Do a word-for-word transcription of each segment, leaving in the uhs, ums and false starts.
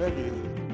بلادي.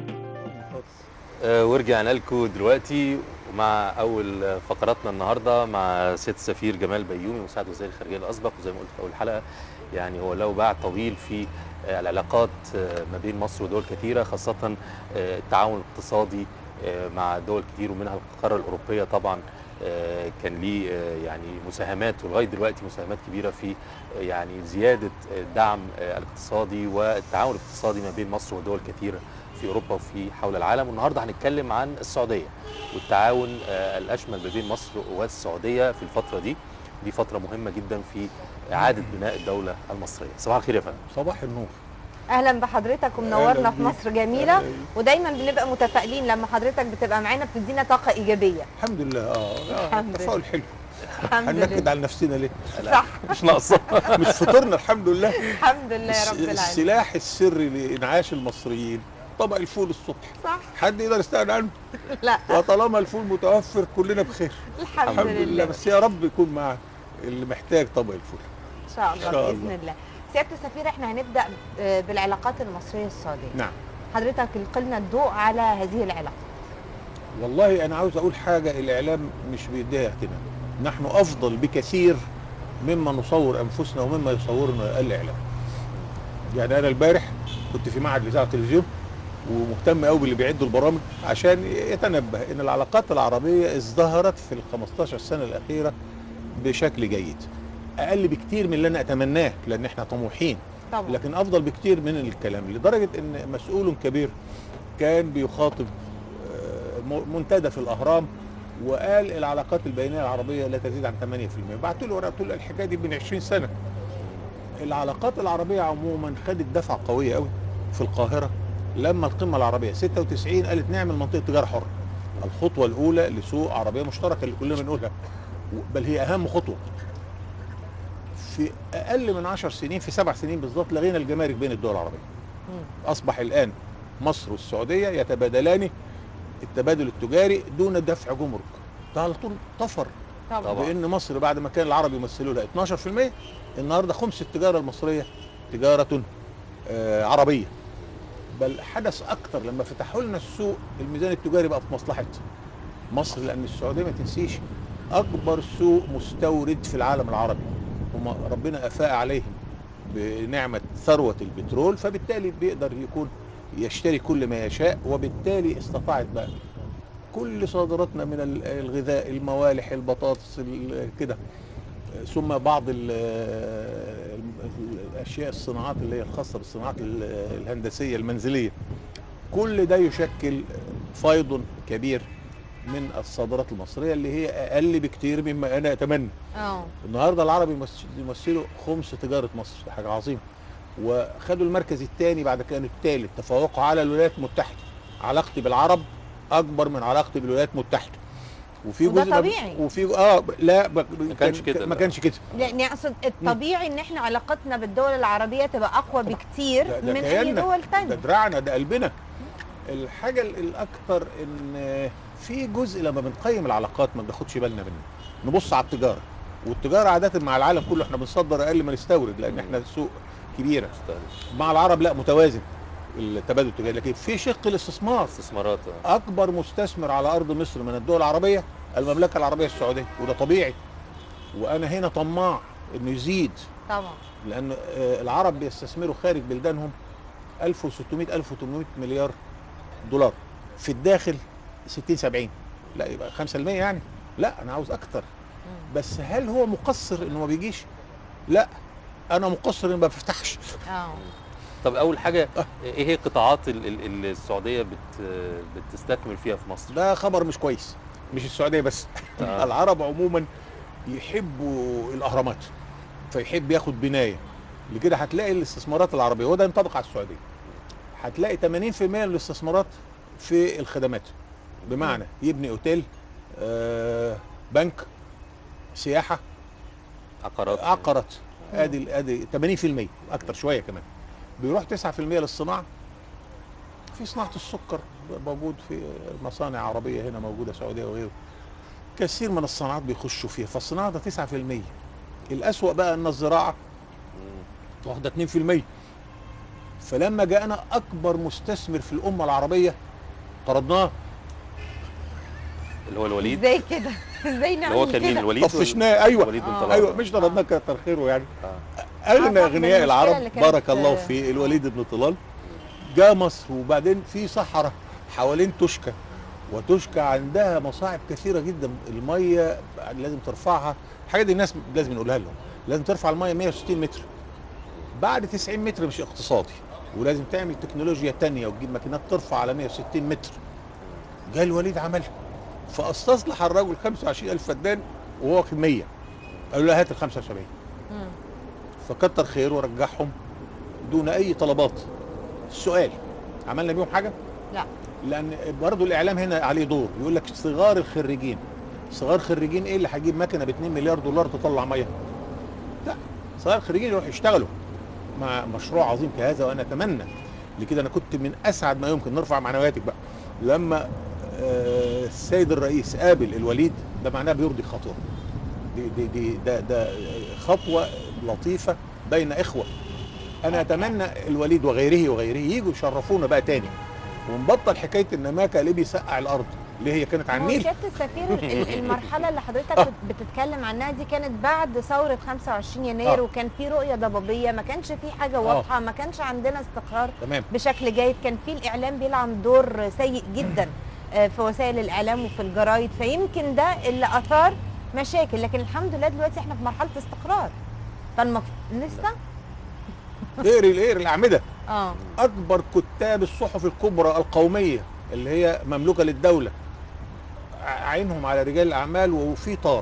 آه ورجعنا لكم دلوقتي مع اول فقراتنا النهارده مع سياده السفير جمال بيومي مساعد وزير الخارجيه الاسبق، وزي ما قلت في اول حلقه يعني هو له باع طويل في آه العلاقات آه ما بين مصر ودول كثيره، خاصه آه التعاون الاقتصادي آه مع دول كتير ومنها القاره الاوروبيه طبعا. آه كان ليه آه يعني مساهمات ولغايه دلوقتي مساهمات كبيره في آه يعني زياده الدعم آه الاقتصادي والتعاون الاقتصادي ما بين مصر ودول كثيره في اوروبا وفي حول العالم. والنهارده هنتكلم عن السعوديه والتعاون آه الاشمل ما بين مصر والسعوديه في الفتره دي. دي فتره مهمه جدا في اعاده بناء الدوله المصريه. صباح الخير يا فندم. صباح النور. اهلا بحضرتك ومنورنا في مصر جميله، ودايما بنبقى متفائلين لما حضرتك بتبقى معانا، بتدينا طاقه ايجابيه. الحمد لله. اه الحمد تفاؤل حلو. الحمد لله. هننكد على نفسنا ليه؟ صح. مش ناقصه. مش فطرنا الحمد لله. الحمد لله يا رب العالمين. السلاح السري لانعاش المصريين طبق الفول الصبح. صح. حد يقدر يستغنى عنه؟ لا. وطالما الفول متوفر كلنا بخير. الحمد, الحمد لله. لله. بس يا رب يكون مع اللي محتاج طبق الفول. ان شاء الله, إن شاء باذن الله. الله. سياده السفير، احنا هنبدا بالعلاقات المصريه السعوديه. نعم. حضرتك القي لنا الضوء على هذه العلاقات. والله انا عاوز اقول حاجه، الاعلام مش بيديها اهتمام. نحن افضل بكثير مما نصور انفسنا ومما يصورنا الاعلام. يعني انا البارح كنت في معهد الاذاعه والتلفزيون ومهتم قوي باللي بيعدوا البرامج عشان يتنبه ان العلاقات العربيه ازدهرت في ال خمستاشر سنه الاخيره بشكل جيد. اقل بكتير من اللي انا اتمناه لان احنا طموحين، طبعا. لكن افضل بكتير من الكلام، لدرجه ان مسؤول كبير كان بيخاطب منتدى في الاهرام وقال العلاقات البينيه العربيه لا تزيد عن ثمانية في المئة. بعت له ورقه، قلت له الحكايه دي من عشرين سنه. العلاقات العربيه عموما خدت دفعه قويه قوي في القاهره لما القمه العربيه ستة وتسعين قالت نعمل منطقه تجاره حره. الخطوه الاولى لسوق عربيه مشتركه اللي كلنا بنقولها، بل هي اهم خطوه. في اقل من عشر سنين، في سبع سنين بالظبط، لغينا الجمارك بين الدول العربيه. اصبح الان مصر والسعوديه يتبادلان التبادل التجاري دون دفع جمرك. ده على طول طفر. طبعا. بان مصر بعد ما كان العرب يمثلوا لها اتناشر في المئة، النهارده خمس التجاره المصريه تجاره آه عربيه. بل حدث اكتر لما فتحوا لنا السوق، الميزان التجاري بقى في مصلحه مصر، لان السعوديه ما تنسيش اكبر سوق مستورد في العالم العربي، هم ربنا افاء عليهم بنعمه ثروه البترول، فبالتالي بيقدر يكون يشتري كل ما يشاء، وبالتالي استطاعت بقى كل صادراتنا من الغذاء، الموالح، البطاطس كده، ثم بعض الاشياء الصناعات اللي هي الخاصه بالصناعات الهندسيه المنزليه، كل ده يشكل فيض كبير من الصادرات المصريه اللي هي اقل بكتير مما انا اتمنى. اه النهارده العرب يمثلوا خمس تجاره مصر، دي حاجه عظيمه. وخدوا المركز الثاني بعد كانوا الثالث، تفوقوا على الولايات المتحده. علاقتي بالعرب اكبر من علاقتي بالولايات المتحده. وفي وده جزء طبيعي. وفي اه لا ما كانش كده. ما كانش كده. يعني اقصد الطبيعي ان احنا علاقتنا بالدول العربيه تبقى اقوى بكتير ده ده من اي كياننا، دول ده ثانيه. دراعنا، ده قلبنا. الحاجه الاكثر ان في جزء لما بنقيم العلاقات ما بناخدش بالنا منه. نبص على التجاره، والتجاره عاده مع العالم كله احنا بنصدر اقل ما نستورد، لان احنا سوق كبيره. مع العرب لا، متوازن التبادل التجاري. لكن في شق الاستثمار، استثمارات. اكبر مستثمر على ارض مصر من الدول العربيه المملكه العربيه السعوديه، وده طبيعي. وانا هنا طماع انه يزيد، طبعا. لان العرب بيستثمروا خارج بلدانهم ألف وستمئة ألف وثمانمئة مليار دولار، في الداخل ستين سبعين. لا يبقى خمسة في المئة يعني. لا انا عاوز اكتر. بس هل هو مقصر انه ما بيجيش؟ لا، انا مقصر اني ما بفتحش. اه طب اول حاجه ايه هي القطاعات اللي السعوديه بت بتستثمر فيها في مصر؟ ده خبر مش كويس، مش السعوديه بس. آه. العرب عموما يحبوا الاهرامات، فيحب ياخد بنايه. لكده هتلاقي الاستثمارات العربيه، وده ينطبق على السعوديه، هتلاقي ثمانين في المئة من الاستثمارات في الخدمات. بمعنى يبني اوتيل، آه بنك، سياحه، عقارات. عقارات. ادي ادي ثمانين في المئة، اكتر شويه كمان. بيروح تسعة في المئة للصناعه. في صناعه السكر موجود في مصانع عربيه هنا موجوده سعوديه وغيره. كثير من الصناعات بيخشوا فيها، فالصناعه ده تسعة في المئة. الاسوأ بقى ان الزراعه واخده اثنين في المئة. فلما جاءنا اكبر مستثمر في الامه العربيه طردناه. اللي هو الوليد. ازاي كده؟ ازاي اللي هو نعمل كان مين؟ كده؟ الوليد. طفشناه. ايوه الوليد بن آه. طلال. ايوه مش طردناه آه. كتر خيره يعني. آه. اغنى آه، صاحب اغنياء المشكلة العرب اللي كانت- بارك الله فيه الوليد بن طلال جاء مصر، وبعدين في صحراء حوالين توشكا، وتوشكا عندها مصاعب كثيره جدا. الميه لازم ترفعها، الحاجات دي الناس لازم نقولها لهم، لازم ترفع الميه مية وستين متر، بعد تسعين متر مش اقتصادي، ولازم تعمل تكنولوجيا تانية وتجيب ماكينات ترفع على مية وستين متر. جاء الوليد عملها، فاستصلح الرجل خمسة وعشرين ألف فدان وهو واخد مية، قالوا له هات ال خمسة وسبعين، مم. فكتر خيره ورجعهم دون اي طلبات. السؤال، عملنا بيهم حاجه؟ لا. لان برضه الاعلام هنا عليه دور، يقول لك صغار الخريجين. صغار خريجين ايه اللي هيجيب مكنه ب اتنين مليار دولار تطلع ميه؟ لا، صغار الخريجين يروحوا يشتغلوا مع مشروع عظيم كهذا. وانا اتمنى لكده، انا كنت من اسعد ما يمكن، نرفع معنوياتك بقى لما آه السيد الرئيس قابل الوليد، ده معناه بيرضي خاطره. دي دي دي ده ده خطوه لطيفه بين اخوه. انا اتمنى الوليد وغيره وغيره يجوا يشرفونا بقى تاني، ونبطل حكايه ان ماكا ليه بيسقع الارض، ليه هي كانت على هو النيل. سيادة السفير ال- المرحلة اللي حضرتك بت- بتتكلم عنها دي كانت بعد ثورة خمسة وعشرين يناير، آه. وكان في رؤية ضبابية، ما كانش في حاجة واضحة، ما كانش عندنا استقرار تمام. بشكل جيد، كان في الإعلام بيلعب دور سيء جدا آه، في وسائل الإعلام وفي الجرايد، فيمكن ده اللي أثار مشاكل، لكن الحمد لله دلوقتي احنا في مرحلة استقرار. فالمف... لسه؟ اقري اقري الاعمده. اه اكبر كتاب الصحف الكبرى القوميه اللي هي مملوكه للدوله عينهم على رجال الاعمال، وفي طار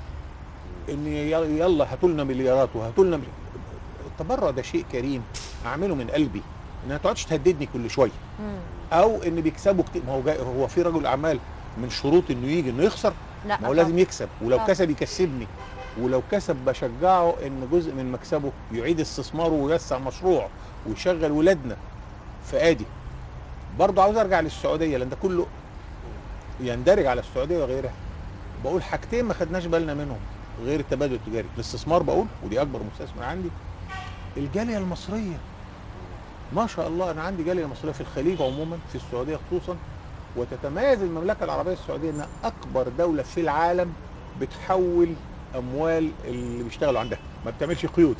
ان يلا هاتوا لنا مليارات وهاتوا لنا ملي... التبرع ده شيء كريم اعمله من قلبي، ان ما تقعدش تهددني كل شويه، مم. او ان بيكسبوا كتير. ما هو جاي هو في رجل اعمال من شروط انه يجي انه يخسر؟ لا ما هو لازم يكسب، ولو طبعا. كسب يكسبني، ولو كسب بشجعه ان جزء من مكسبه يعيد استثماره ويوسع مشروع ويشغل ولادنا. فادي برضه عاوز ارجع للسعوديه، لان ده كله يندرج على السعوديه وغيرها. بقول حاجتين ما خدناش بالنا منهم غير التبادل التجاري، الاستثمار بقول، ودي اكبر مستثمر عندي، الجاليه المصريه. ما شاء الله انا عندي جاليه مصريه في الخليج عموما، في السعوديه خصوصا، وتتميز المملكه العربيه السعوديه انها اكبر دوله في العالم بتحول اموال اللي بيشتغلوا عندها، ما بتعملش قيود.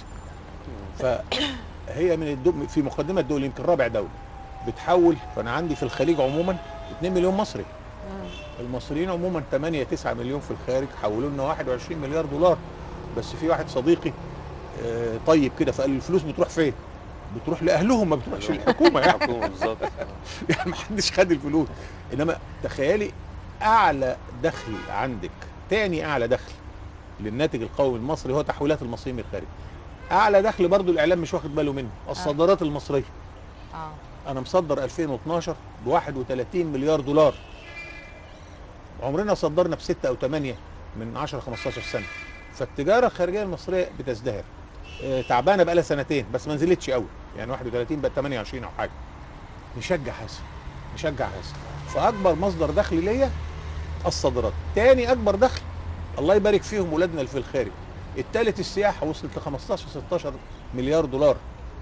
فهي من الدول في مقدمه الدول، يمكن رابع دوله بتحول. فانا عندي في الخليج عموما اتنين مليون مصري. مم. المصريين عموما تمانية تسعة مليون في الخارج، حولوا لنا واحد وعشرين مليار دولار. بس في واحد صديقي آه، طيب كده، فقال الفلوس بتروح فين؟ بتروح لاهلهم، ما بتروحش للحكومه يعني. الحكومه بالظبط. يعني ما حدش خد الفلوس. انما تخيلي اعلى دخل عندك، تاني اعلى دخل للناتج القومي المصري هو تحويلات المصريين من الخارج. اعلى دخل برضو الاعلام مش واخد باله منه، الصادرات المصريه. اه انا مصدر ألفين واتناشر ب واحد وتلاتين مليار دولار، عمرنا صدرنا بستة او تمانية من عشرة خمستاشر سنه. فالتجاره الخارجيه المصريه بتزدهر. آه، تعبانه بقى لها سنتين بس ما نزلتش قوي، يعني واحد وتلاتين بقت تمانية وعشرين او حاجه. نشجع هذا، نشجع هذا. فاكبر مصدر دخل ليا الصادرات. تاني اكبر دخل الله يبارك فيهم ولادنا اللي في الخارج. التالت السياحه، وصلت ل خمستاشر ستاشر مليار دولار.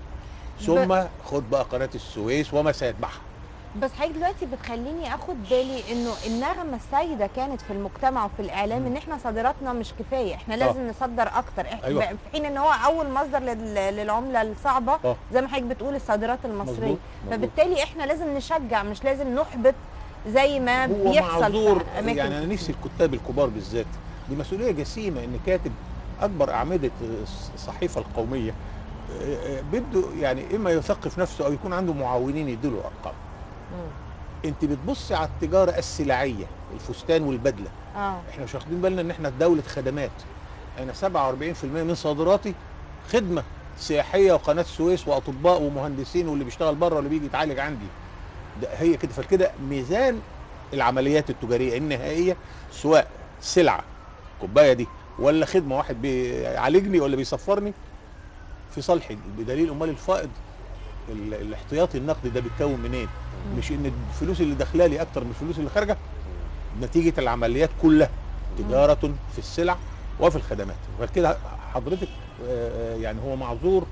ثم خد بقى قناه السويس وما سيتبعها. بس حضرتك دلوقتي بتخليني اخد بالي انه النغمه السائده كانت في المجتمع وفي الاعلام ان احنا صادراتنا مش كفايه، احنا لازم آه. نصدر اكتر. إح- أيوة. في حين ان هو اول مصدر لل- للعمله الصعبه آه. زي ما حضرتك بتقول الصادرات المصريه. مظبوط، مظبوط. فبالتالي احنا لازم نشجع، مش لازم نحبط زي ما هو بيحصل معذور. في اماكن يعني انا نفسي الكتاب الكبار بالذات، دي مسؤوليه جسيمه ان كاتب اكبر اعمده الصحيفه القوميه بده يعني اما يثقف نفسه او يكون عنده معاونين يديله ارقام. مم. انت بتبصي على التجاره السلعيه، الفستان والبدله. اه احنا مش واخدين بالنا ان احنا دوله خدمات. انا سبعة واربعين في المية من صادراتي خدمه سياحيه وقناه السويس واطباء ومهندسين واللي بيشتغل بره واللي بيجي يتعالج عندي. ده هي كده. فكده ميزان العمليات التجاريه النهائيه، سواء سلعه كوبايه دي ولا خدمه، واحد بيعالجني ولا بيسفرني، في صالحي. بدليل امال الفائض ال- الاحتياطي النقدي ده بيتكون منين؟ مش ان الفلوس اللي داخله لي اكتر من الفلوس اللي خارجه، نتيجه العمليات كلها تجاره في السلع وفي الخدمات. وكده حضرتك آه، يعني هو معذور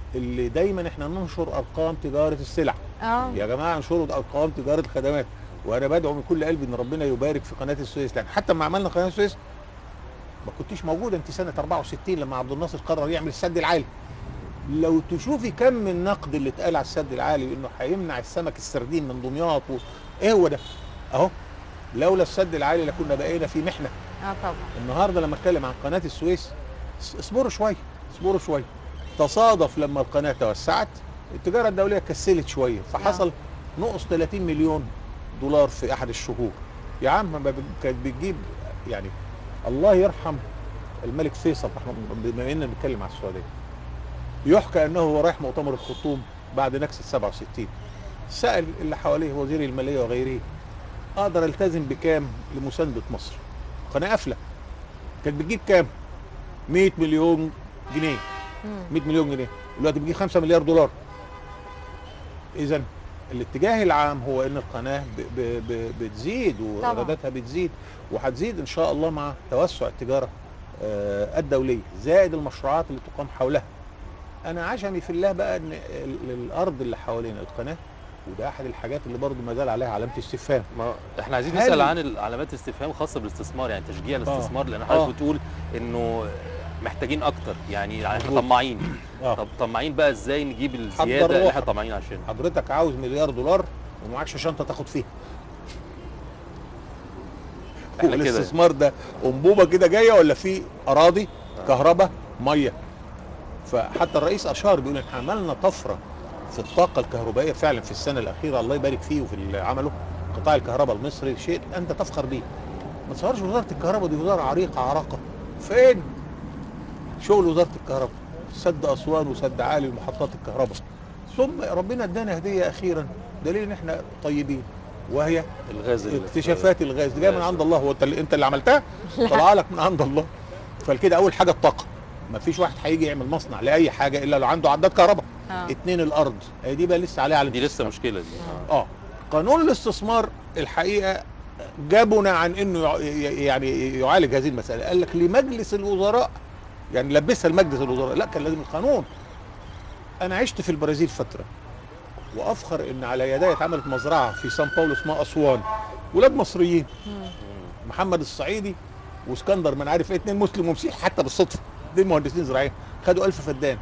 اللي دايما احنا ننشر ارقام تجاره السلع. اه يا جماعه انشروا ارقام تجاره الخدمات. وانا بدعو من كل قلبي ان ربنا يبارك في قناه السويس، لان حتى لما عملنا قناه السويس ما كنتيش موجوده انت سنه أربعة وستين لما عبد الناصر قرر يعمل السد العالي. لو تشوفي كم من النقد اللي اتقال على السد العالي انه هيمنع السمك السردين من دمياط و... ايه هو ده؟ اهو لولا السد العالي لكنا بقينا في محنه. اه طبعا. النهارده لما اتكلم عن قناه السويس، اصبروا شويه اصبروا شويه. تصادف لما القناه توسعت التجاره الدوليه كسلت شويه، فحصل نقص ثلاثين مليون دولار في احد الشهور. يا عم ما كانت بتجيب يعني. الله يرحم الملك فيصل رحمه الله، بما اننا بنتكلم على السعوديه، يحكى انه هو رايح مؤتمر الخرطوم بعد نكسه سبعة وستين، سال اللي حواليه وزير الماليه وغيره اقدر التزم بكام لمسانده مصر؟ قناه قافله كانت بتجيب كام؟ مئة مليون جنيه. مئة مليون جنيه دلوقتي بتجيب خمسة مليار دولار. اذا الاتجاه العام هو ان القناه ب ب ب بتزيد وايراداتها بتزيد، وهتزيد ان شاء الله مع توسع التجاره آه الدوليه زائد المشروعات اللي تقام حولها. انا عشمي في الله بقى ان الارض اللي حوالين القناه، وده احد الحاجات اللي برضه ما زال عليها علامه استفهام. ما احنا عايزين هل- نسال عن علامات استفهام خاصه بالاستثمار، يعني تشجيع الاستثمار، لان آه. حضرتك بتقول انه محتاجين اكتر، يعني احنا مظبوط. طماعين. آه. طب طماعين بقى ازاي نجيب حضر الزياده اللي احنا روحك. طماعين عشان حضرتك عاوز مليار دولار ومعكش شنطه تاخد فيها. احنا كده والاستثمار ده انبوبه كده جايه ولا في اراضي كهرباء ميه؟ فحتى الرئيس اشار بيقول احنا عملنا طفره في الطاقه الكهربائيه فعلا في السنه الاخيره، الله يبارك فيه وفي اللي عمله قطاع الكهرباء المصري، شيء انت تفخر به. ما تصورش وزاره الكهرباء دي وزاره عريقه عراقه. فين شغل وزاره الكهرباء؟ سد اسوان وسد عالي ومحطات الكهرباء. ثم ربنا ادانا هديه اخيرا دليل ان احنا طيبين، وهي الغاز اللي في- اكتشافات الغاز دي جايه من الغاز. عند الله. هو انت اللي انت اللي عملتها؟ طلع لك من عند الله. فالكده اول حاجه الطاقه، ما فيش واحد هيجي يعمل مصنع لاي حاجه الا لو عنده عداد كهرباء. آه. اتنين الارض، هي دي بقى لسه عليها على دي لسه مشكله دي. اه قانون الاستثمار الحقيقه جابنا عن انه يع- ي- يعني يعالج هذه المساله. قال لك لمجلس الوزراء، يعني لبسها لمجلس الوزراء، لا كان لازم القانون. انا عشت في البرازيل فتره وافخر ان على يدي اتعملت مزرعه في سان باولو اسمها اسوان، ولاد مصريين، محمد الصعيدي واسكندر من عارف ايه، اتنين مسلم ومسيحي حتى بالصدفه، اتنين مهندسين زراعيين، خدوا ألف فدان.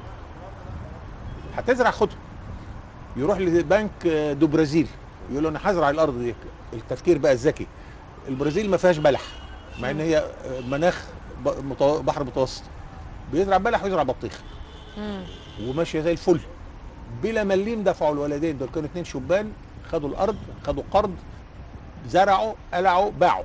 هتزرع خدهم. يروح لبنك دو برازيل يقول له انا هزرع الارض دي. التفكير بقى الذكي، البرازيل ما فيهاش بلح مع ان هي مناخ ب- متو- بحر متوسط، بيزرع بلح ويزرع بطيخ مم. وماشيه زي الفل بلا مليم. دفعوا الولدين دول، كانوا اتنين شبان، خدوا الارض، خدوا قرض، زرعوا، قلعوا، باعوا.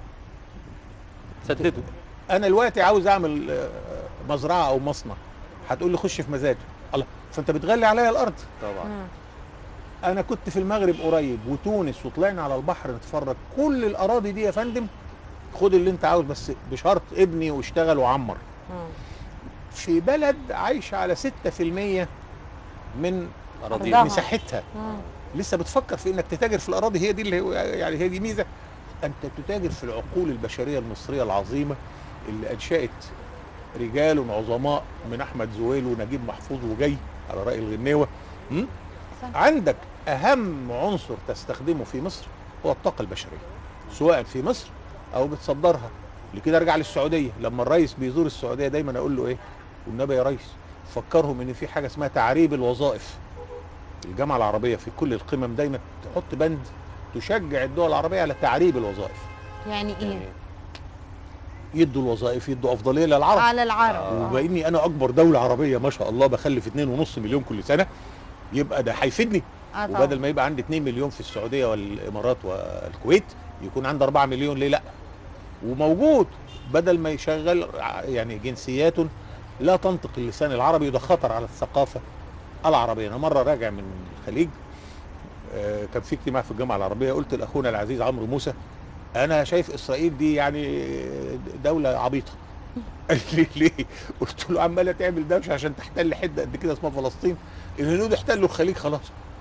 سددوا. انا دلوقتي عاوز اعمل آه، مزرعه او مصنع، هتقول لي خش في مزاج الله، فانت بتغلي عليا الارض. طبعا. مم. انا كنت في المغرب قريب وتونس وطلعنا على البحر نتفرج، كل الاراضي دي يا فندم خد اللي انت عاوز بس بشرط ابني واشتغل وعمر. مم. في بلد عايشه على ستة في المية من اراضي. أرضها. مساحتها، مم. لسه بتفكر في انك تتاجر في الاراضي. هي دي اللي هو يعني هي دي ميزه، انت تتاجر في العقول البشريه المصريه العظيمه اللي انشات رجال عظماء من احمد زويل ونجيب محفوظ وجاي على راي الغنيوه. م? صح. عندك اهم عنصر تستخدمه في مصر هو الطاقه البشريه، سواء في مصر او بتصدرها. لكده ارجع للسعوديه، لما الرئيس بيزور السعوديه دايما اقول له ايه؟ والنبي يا ريس فكرهم ان في حاجه اسمها تعريب الوظائف. الجامعه العربيه في كل القمم دايما تحط بند تشجع الدول العربيه على تعريب الوظائف، يعني ايه؟ يعني يدوا الوظائف، يدوا افضليه للعرب. على العرب. آه. وبما اني انا اكبر دوله عربيه ما شاء الله بخلف اتنين ونص مليون كل سنه، يبقى ده هيفيدني. آه طبعاً. وبدل ما يبقى عندي اتنين مليون في السعوديه والامارات والكويت يكون عندي أربعة مليون، ليه لا؟ وموجود، بدل ما يشغل ع- يعني جنسيات لا تنطق اللسان العربي، وده خطر على الثقافه العربيه. انا مره راجع من الخليج، آه، كان في اجتماع في الجامعه العربيه، قلت لاخونا العزيز عمرو موسى انا شايف اسرائيل دي يعني دوله عبيطه. قال لي ليه؟ قلت له عماله تعمل دوشه عشان تحتل حته قد كده اسمها فلسطين. الهنود احتلوا الخليج خلاص.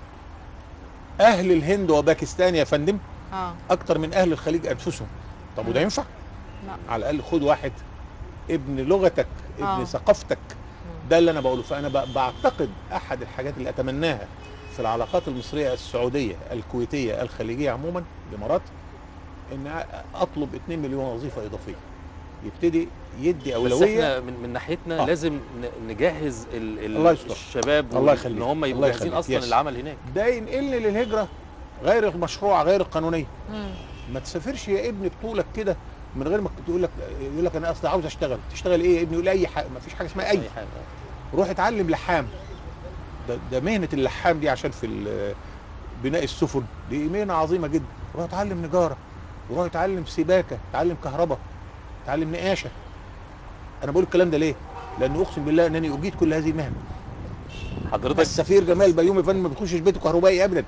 اهل الهند وباكستان يا فندم اه اكتر من اهل الخليج انفسهم. طب وده ينفع؟ لا. على الاقل خد واحد ابن لغتك، ابن آه. ثقافتك، ده اللي انا بقوله. فانا ب- بعتقد احد الحاجات اللي اتمناها في العلاقات المصريه السعوديه الكويتيه الخليجيه عموما الامارات، ان اطلب اتنين مليون وظيفه اضافيه، يبتدي يدي بس اولويه. احنا من, من ناحيتنا آه. لازم ن- نجهز ال ال الله يستر. الشباب الله وال- يخليك. ان هم يبقوا الله جاهزين يخليك. اصلا يس. للعمل هناك. ده ينقلني للهجره غير المشروعه غير القانونيه. مم. ما تسافرش يا ابني بطولك كده من غير ما تقول لك يقول لك انا اصلا عاوز اشتغل. تشتغل ايه يا ابني؟ يقول اي حاجه، ما فيش حاجه اسمها اي أي حاجة. روح اتعلم لحام. ده, ده مهنه اللحام دي عشان في ال- بناء السفن دي مهنه عظيمه جدا. روح اتعلم نجاره، وروح اتعلم سباكه، اتعلم كهرباء، اتعلم نقاشه. انا بقول الكلام ده ليه؟ لانه اقسم بالله انني اجيد كل هذه المهن. حضرتك السفير جمال بيومي فندم ما بيخشش بيته كهربائي ابدا.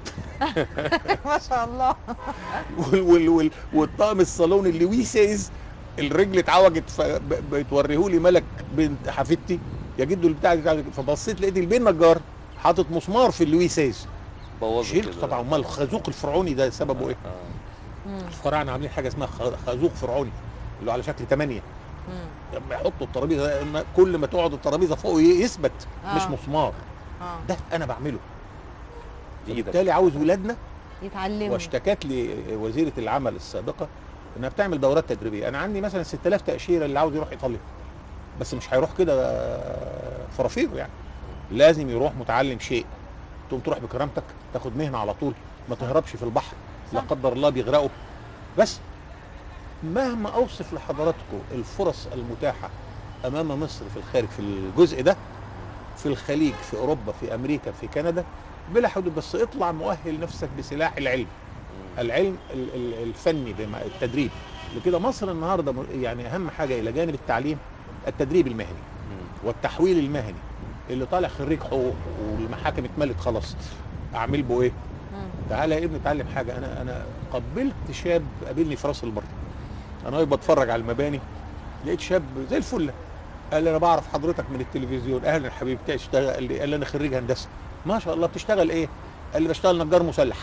ما شاء الله. وال وال وال والطقم الصالون اللي وي سيز الرجل اتعوجت فبتوريه لي ملك بنت حفيدتي يا جدو البتاع دي، فبصيت لقيت البين نجار حاطط مسمار في اللوي سيز. بوظوا شلت كده. طبعا. امال الخازوق الفرعوني ده سببه ايه؟ آه. مم. الفراعنه عاملين حاجه اسمها خ- خازوق فرعوني اللي هو على شكل ثمانيه. مم. لما يحطوا الترابيزه إن كل ما تقعد الترابيزه فوق يثبت آه. مش مسمار. اه ده انا بعمله. بإيدك. بالتالي عاوز ولادنا. يتعلموا. واشتكت لي وزيره العمل السابقه انها بتعمل دورات تدريبيه. انا عندي مثلا ستة آلاف تاشيره اللي عاوز يروح ايطاليا، بس مش هيروح كده فرافير يعني، لازم يروح متعلم شيء. تقوم تروح بكرامتك تاخد مهنه على طول، ما تهربش في البحر لا صح. قدر الله بيغرقوا. بس مهما اوصف لحضراتكم الفرص المتاحه امام مصر في الخارج في الجزء ده، في الخليج، في اوروبا، في امريكا، في كندا، بلا حدود. بس اطلع مؤهل نفسك بسلاح العلم، العلم ال- ال- الفني بما التدريب. لكده مصر النهارده م- يعني اهم حاجه الى جانب التعليم التدريب المهني مم. والتحويل المهني. اللي طالع خريج حقوق والمحاكم اتملت خلاص، اعمل به ايه؟ مم. تعالى يا ابني اتعلم حاجه. انا انا قبلت شاب قابلني في راس البر، انا واقف بتفرج على المباني، لقيت شاب زي الفل قال لي انا بعرف حضرتك من التلفزيون. اهلا يا حبيبي، بتشتغل؟ قال لي قال لي انا خريج هندسه. ما شاء الله، بتشتغل ايه؟ قال لي بشتغل نجار مسلح.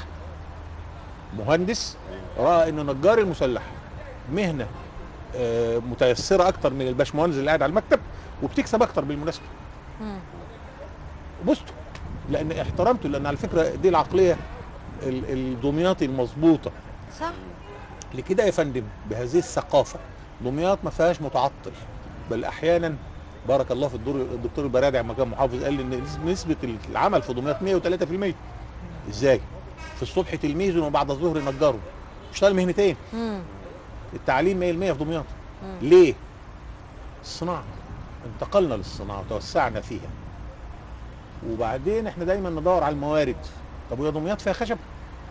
مهندس راى ان نجار المسلح مهنه آه، متيسره اكتر من الباشمهندس اللي قاعد على المكتب، وبتكسب اكتر بالمناسبه. مم. بصته لان احترمته، لان على فكره دي العقليه ال- الدمياطي المظبوطه. صح. لكده يا فندم بهذه الثقافه دمياط ما فيهاش متعطل، بل احيانا بارك الله في الدور الدكتور البرادع لما كان محافظ قال لي ان نسبه العمل في دمياط مية وتلاتة في المية. ازاي؟ في الصبح تلميذ وبعد الظهر نجار، اشتغل مهنتين. مم. التعليم مية في المية في دمياط. مم. ليه؟ الصناعه، انتقلنا للصناعه وتوسعنا فيها. وبعدين احنا دايما ندور على الموارد. طب ويا دمياط فيها خشب؟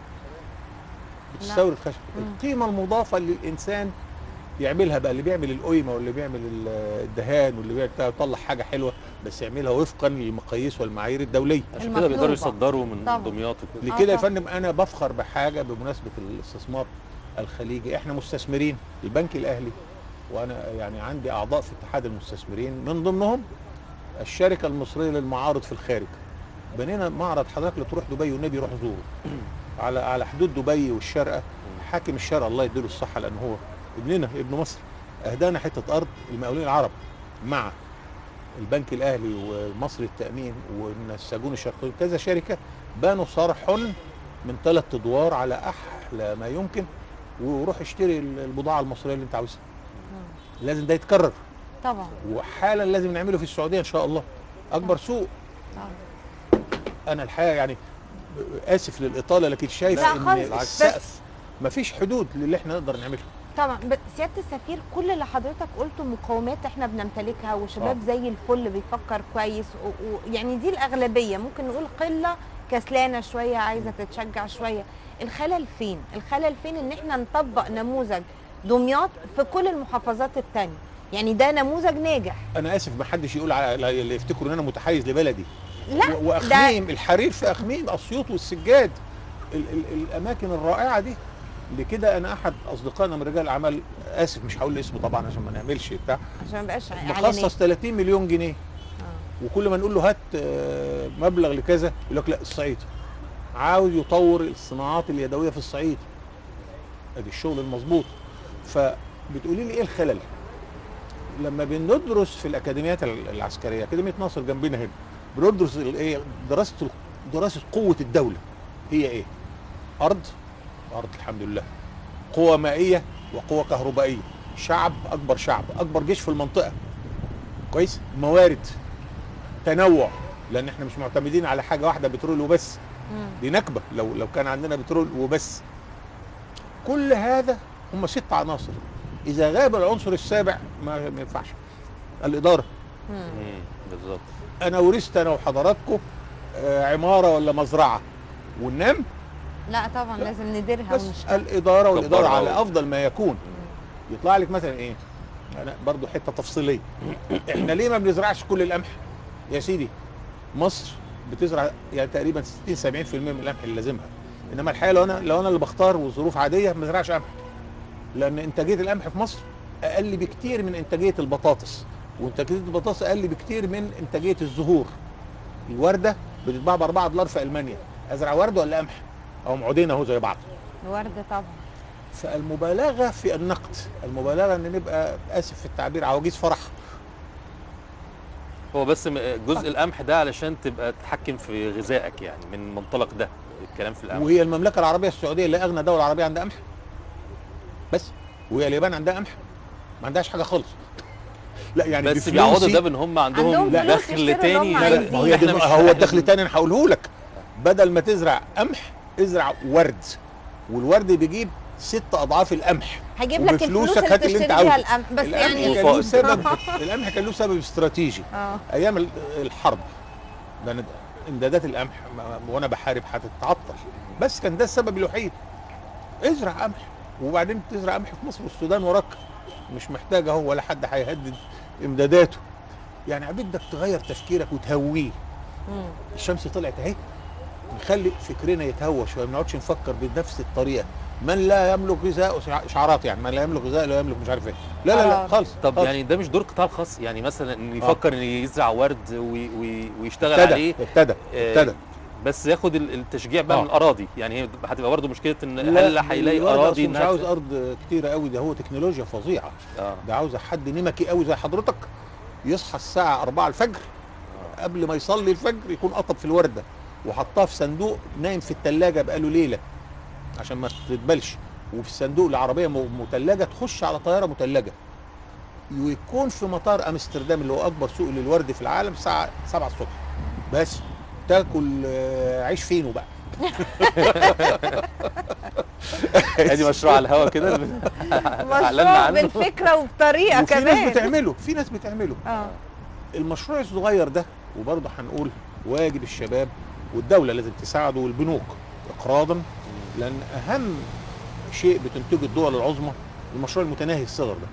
بتستورد خشب. مم. القيمه المضافه اللي الانسان يعملها بقى، اللي بيعمل القيمه واللي بيعمل ال- الدهان واللي بيعمل بتاع، يطلع حاجه حلوه بس يعملها وفقا للمقاييس والمعايير الدوليه. عشان كده بيقدروا المطلوبة. يصدروا من طبعا. دمياط وكده. آه لكده يا طبعا. فندم انا بفخر بحاجه بمناسبه الاستثمار الخليجي. احنا مستثمرين، البنك الاهلي وانا يعني عندي اعضاء في اتحاد المستثمرين، من ضمنهم الشركه المصريه للمعارض في الخارج. بنينا معرض، حضرتك اللي تروح دبي والنبي روح زوره على على حدود دبي والشارقه. حاكم الشارقه الله يديله الصحه لان هو ابننا ابن مصر، اهدانا حته ارض المقاولين العرب مع البنك الاهلي ومصر التامين والسجون الشرقيه كذا شركه، بنوا صرح من ثلاث ادوار على احلى ما يمكن، وروح اشتري البضاعه المصريه اللي انت عاوزها. مم. لازم ده يتكرر، طبعا. وحالا لازم نعمله في السعوديه ان شاء الله. اكبر سوق. طبعا. انا الحقيقه يعني اسف للاطاله، لكن شايف لا ان خالص، السقف مفيش حدود للي احنا نقدر نعمله. طبعا. ب- سياده السفير، كل اللي حضرتك قلته مقومات احنا بنمتلكها، وشباب آه. زي الفل بيفكر كويس، ويعني دي الاغلبيه، ممكن نقول قله كسلانه شويه عايزه تتشجع شويه. الخلل فين؟ الخلل فين ان احنا نطبق نموذج دمياط في كل المحافظات التانية؟ يعني ده نموذج ناجح. انا اسف ما حدش يقول على اللي يفتكروا ان انا متحيز لبلدي. لا و- ده واخميم الحرير في اخميم، اسيوط والسجاد، ال ال الاماكن الرائعه دي. لكده انا احد اصدقائنا من رجال الاعمال، اسف مش هقول اسمه طبعا عشان ما نعملش بتاع، عشان ما يبقاش اعلانات. مخصص ثلاثين مليون جنيه، آه. وكل ما نقول له هات آه، مبلغ لكذا يقول لك لا الصعيد، عاوز يطور الصناعات اليدويه في الصعيد. ادي الشغل المظبوط. فبتقولي لي ايه الخلل؟ لما بندرس في الاكاديميات العسكريه، اكاديميه ناصر جنبنا هنا، بندرس الايه، دراسه دراسه قوه الدوله هي ايه؟ ارض، ارض الحمد لله، قوه مائيه وقوه كهربائيه، شعب، اكبر شعب، اكبر جيش في المنطقه، كويس، موارد، تنوع، لان احنا مش معتمدين على حاجه واحده بترول وبس، دي نكبه لو لو كان عندنا بترول وبس. كل هذا هم ست عناصر، اذا غاب العنصر السابع ما ما ينفعش. الاداره. مم. بالظبط. انا ورثت انا وحضراتكم آه عماره ولا مزرعه وننام؟ لا طبعا، لا. لازم نديرها بس ونشتغل. الاداره، والاداره كبرها على و- افضل ما يكون. يطلع لك مثلا ايه؟ انا برضو حته تفصيليه. احنا ليه ما بنزرعش كل القمح؟ يا سيدي مصر بتزرع يعني تقريبا ستين سبعين في المية من القمح اللي لازمها، انما الحقيقه لو انا لو انا اللي بختار وظروف عاديه ما بزرعش قمح، لان انتاجيه القمح في مصر اقل بكتير من انتاجيه البطاطس، وانتاجيه البطاطس اقل بكتير من انتاجيه الزهور. الورده بتتباع ب أربعة دولار في المانيا، ازرع ورد ولا قمح؟ او معودين اهو زي بعض. الورد طبعا. فالمبالغه في النقد، المبالغه ان نبقى اسف في التعبير عواجيز فرح. هو بس م- جزء القمح ده علشان تبقى تتحكم في غذائك، يعني من منطلق ده الكلام في القمح. وهي المملكه العربيه السعوديه اللي اغنى دوله عربيه عندها قمح بس، وهي اليابان عندها قمح ما عندهاش حاجه خالص. لا يعني بس بيعوضوا ده بان هم عندهم عندهم فلوس دخل يشتروا اللي تاني. هم لا لا عايزين. ما هي دي إحنا مش- هو إحنا الدخل مش- تاني انا هقوله لك. بدل ما تزرع قمح ازرع ورد، والورد بيجيب ست اضعاف القمح. هجيب لك الفلوس وبفلوسك اللي هات اللي تشتري انت بيها عاوزه. القمح بس القمح يعني. كان له سبب القمح كان له سبب استراتيجي اه ايام ال- الحرب، لان امدادات القمح ما- وانا بحارب هتتعطل، بس كان ده السبب الوحيد. ازرع قمح، وبعدين تزرع قمح في مصر والسودان وراك، مش محتاج اهو ولا حد هيهدد امداداته. يعني بدك تغير تفكيرك وتهويه. مم. الشمس طلعت اهي، نخلي فكرنا يتهوى شويه، ما نقعدش نفكر بنفس الطريقه. من لا يملك غذاء، اشعارات يعني، من لا يملك غذاء لا يملك مش عارف ايه. لا لا لا آه. خالص. طب خالص. يعني ده مش دور قطاع خاص؟ يعني مثلا ان يفكر ان يزرع ورد وي وي ويشتغل ابتدى عليه، ابتدى آه، ابتدى بس ياخد ال- التشجيع بقى آه. من الاراضي. يعني هي هتبقى برضه مشكله ان لا، هل هيلاقي الواد اراضي أصله مش انها عاوز ت- ارض كتيره قوي، ده هو تكنولوجيا فظيعه. اه ده عاوزه حد نمكي قوي زي حضرتك، يصحى الساعه أربعة الفجر، قبل ما يصلي الفجر يكون قطب في الورده وحطها في صندوق نايم في الثلاجه بقاله ليله عشان ما تتبلش، وفي الصندوق العربيه م- مثلجه، تخش على طياره مثلجه، ويكون في مطار امستردام اللي هو اكبر سوق للورد في العالم الساعه سبعة الصبح، بس تاكل آه، عيش فينو بقى. ادي مشروع على الهوا كده اعلنا مشروع عنه. بالفكره وبطريقه وفي ناس كمان. بتعمله، في ناس بتعمله. اه المشروع الصغير ده، وبرضه هنقول واجب الشباب والدوله لازم تساعده، والبنوك اقراضا، لان اهم شيء بتنتجه الدول العظمى المشروع المتناهي الصغر ده.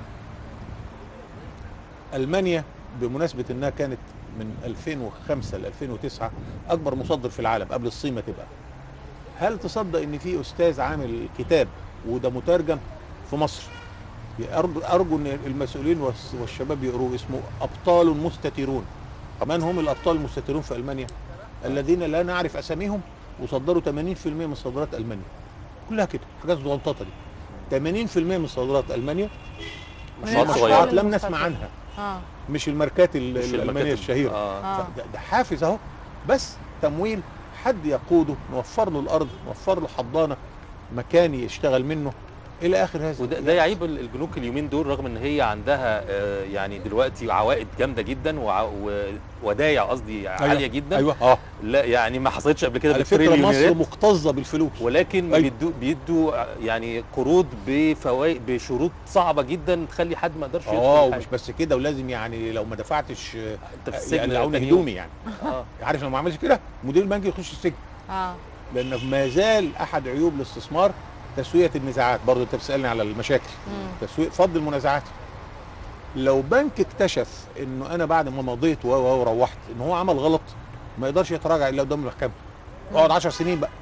المانيا بمناسبه انها كانت من ألفين وخمسة ل ألفين وتسعة اكبر مصدر في العالم قبل الصين ما تبقى. هل تصدق ان في استاذ عامل كتاب وده مترجم في مصر؟ ارجو ارجو ان المسؤولين والس- والشباب يقروه، اسمه ابطال مستترون. من هم الابطال المستترون في المانيا؟ الذين لا نعرف اساميهم وصدروا ثمانين في المية من صادرات المانيا، كلها كده حاجات صغنططه دي. ثمانين في المية من صادرات المانيا مشروعات من صغيرة. مشروعات لم المستتر. نسمع عنها، اه مش الماركات ال- مش الالمانيه المكاتب. الشهيره. اه اه ده, ده حافز اهو، بس تمويل، حد يقوده، نوفر له الارض، نوفر له حضانه، مكان يشتغل منه، الى اخر هذا. وده ده يعيب ال- البنوك اليومين دول، رغم ان هي عندها آه، يعني دلوقتي عوائد جامده جدا وع- وودايع قصدي عاليه جدا. ايوه اه لا يعني ما حصلتش قبل كده على فكره مصر بالتريليونيرات، مكتظه بالفلوس. ولكن أيوة. بيدوا بيدوا يعني قروض بفوائد بشروط صعبه جدا تخلي حد ما يقدرش اه يدخل ومش حاجة. بس كده، ولازم يعني لو ما دفعتش آه، انت في السجن يقلعوني تاني يوم. هدومي يعني. اه عارف لو ما عملش كده مدير البنك يخش السجن، اه لان ما زال احد عيوب الاستثمار تسويه النزاعات. برضه انت بتسالني على المشاكل، مم. تسويه فض المنازعات. لو بنك اكتشف انه انا بعد ما مضيت و- و- وروحت ان هو عمل غلط، ما يقدرش يتراجع الا قدام المحكمه، اقعد عشر سنين بقى.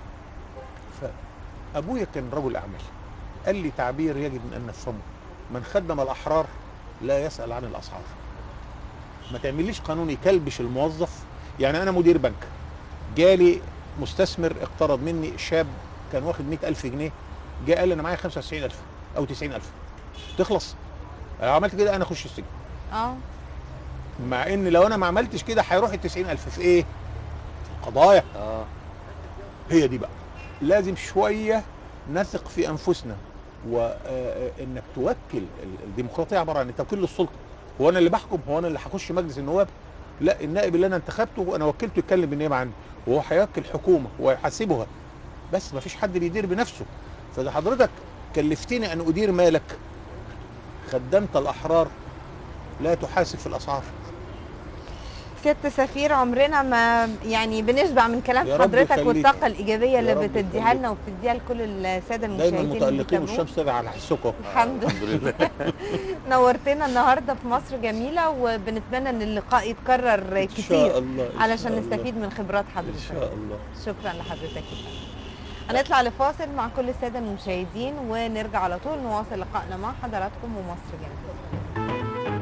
فابويا كان رجل اعمال، قال لي تعبير يجب ان نفهمه: من خدم الاحرار لا يسال عن الاسعار. ما تعمليش قانون يكلبش الموظف. يعني انا مدير بنك، جالي مستثمر اقترض مني، شاب كان واخد مئة ألف جنيه، جه قال لي انا معايا خمسة وتسعين ألف او تسعين ألف، تخلص؟ لو عملت كده انا اخش السجن. اه مع ان لو انا ما عملتش كده هيروح ال تسعين ألف في ايه؟ في القضايا. اه هي دي بقى لازم شويه نثق في انفسنا، وانك توكل. الديمقراطيه عباره عن توكيل للسلطه. هو انا اللي بحكم؟ هو انا اللي هخش مجلس النواب؟ لا، النائب اللي انا انتخبته انا وكلته يتكلم بالنيابه عني، وهو هيوكل حكومه ويحاسبها، بس ما فيش حد بيدير بنفسه. فده حضرتك كلفتني ان ادير مالك، خدمت الاحرار، لا تحاسب في الاسعار. سيادة سفير، عمرنا ما يعني بنشبع من كلام يا رب حضرتك يخليك. والطاقة الإيجابية يا اللي رب بتديها يخليك. لنا وبتديها لكل السادة المشاهدين دايما اللي متالقين بيتابعونا. والشمس طالعه على حسكم. الحمد الحمد لله. لله. نورتنا النهارده في مصر جميلة، وبنتمنى ان اللقاء يتكرر ان كتير شاء الله، إن علشان شاء الله. نستفيد من خبرات ان حضرتك. شاء الله. شكرا لحضرتك. هنطلع لفاصل مع كل السادة المشاهدين ونرجع على طول نواصل لقائنا مع حضراتكم ومصر جميلة.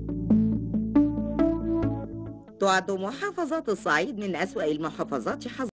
تعد محافظة الصعيد من أسوأ المحافظات حظا